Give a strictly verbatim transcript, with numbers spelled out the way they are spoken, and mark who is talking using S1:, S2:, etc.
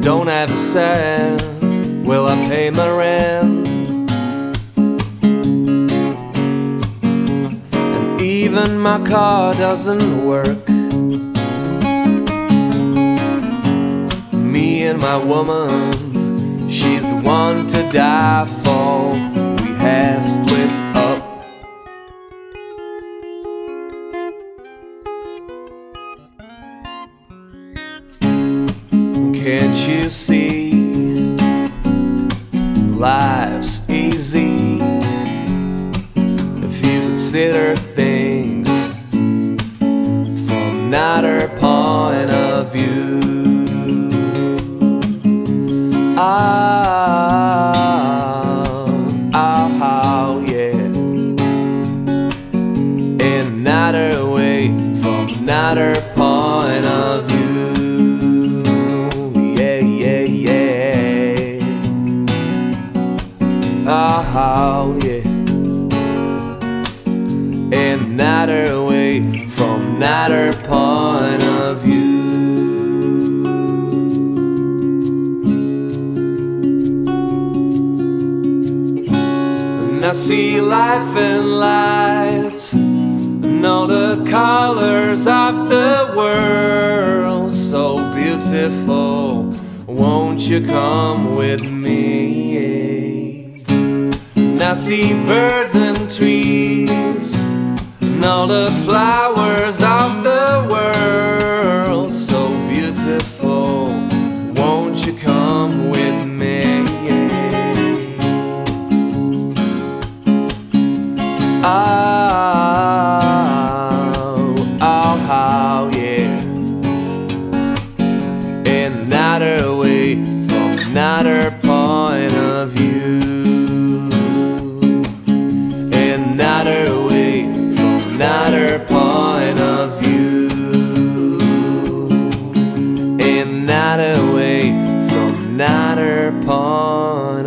S1: don't have a cent, will I pay my rent? And even my car doesn't work. Me and my woman, she's the one to die for. We have split up. Can't you see life's easy if you consider things from another point of view? Oh, oh, yeah. In another way, from another point of view. Yeah, yeah, yeah. Oh, yeah. In another way, from another point of view. I see life in lights and all the colors of the world, so beautiful. Won't you come with me? And I see birds and trees and all the flowers of the world, so beautiful. Won't you come with me? Oh, oh, oh, yeah. In another way, from another point of view. In another way, from another point of view. In another way, from another point